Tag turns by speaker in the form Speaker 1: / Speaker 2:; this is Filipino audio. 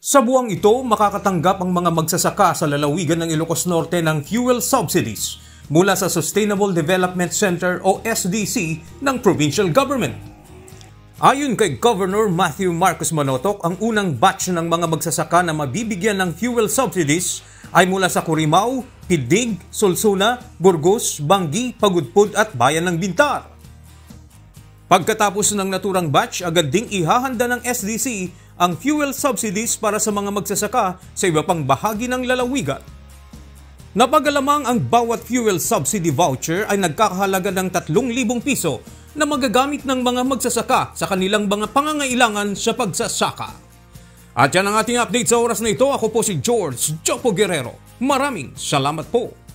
Speaker 1: Sa buwang ito, makakatanggap ang mga magsasaka sa lalawigan ng Ilocos Norte ng fuel subsidies mula sa Sustainable Development Center o SDC ng provincial government. Ayon kay Governor Matthew Marcos Manotoc, ang unang batch ng mga magsasaka na mabibigyan ng fuel subsidies ay mula sa Corimao, Pidig, Solsona, Burgos, Bangi, Pagudpud at Bayan ng Bintar. Pagkatapos ng naturang batch, agad ding ihahanda ng SDC ang fuel subsidies para sa mga magsasaka sa iba pang bahagi ng lalawigan. Napagalamang ang bawat fuel subsidy voucher ay nagkakahalaga ng 3,000 piso na magagamit ng mga magsasaka sa kanilang mga pangangailangan sa pagsasaka. At yan ang ating update sa oras na ito. Ako po si George Jopo Guerrero. Maraming salamat po.